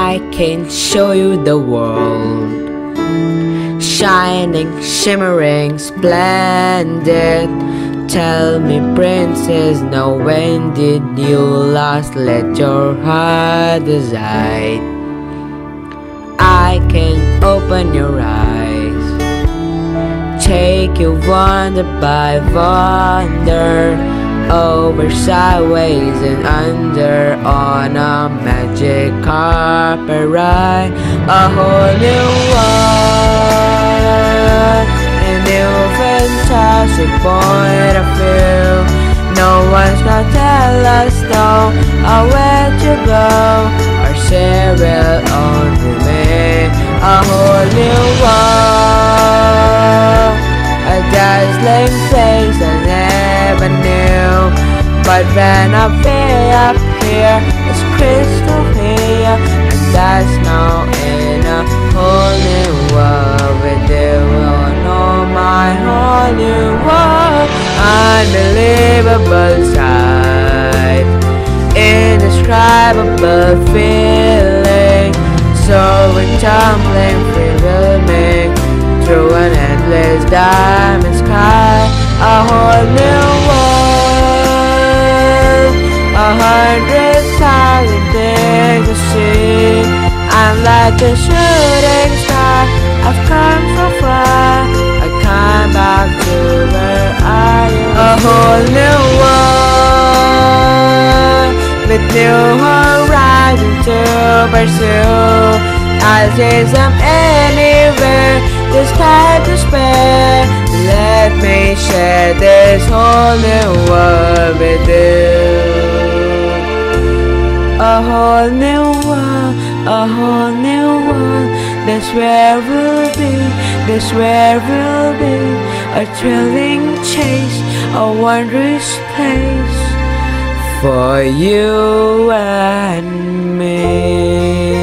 I can show you the world, shining, shimmering, splendid. Tell me, princess, now when did you last let your heart decide? I can open your eyes, take you wonder by wonder, over, sideways and under, on a magic carpet ride. A whole new world, a new fantastic point of view. No one's gonna tell us no, or where to go, or share it on with me. A whole new world, a dazzling place I never knew. But when I feel up here, it's crystal clear, and that's now in a whole new world with you. Oh no, my whole new world, unbelievable sight, indescribable feeling, soaring, tumbling, free-wheeling through an endless diamond sky. A whole new world, 100,000 things to see. I'm like a shooting star, I've come so far, I come back to where I am. A whole new world, with new horizons to pursue. I'll chase them anywhere, the sky to spare. Let me share this whole new world with you. A whole new world, a whole new world. That's where we'll be, that's where we'll be. A thrilling chase, a wondrous place for you and me.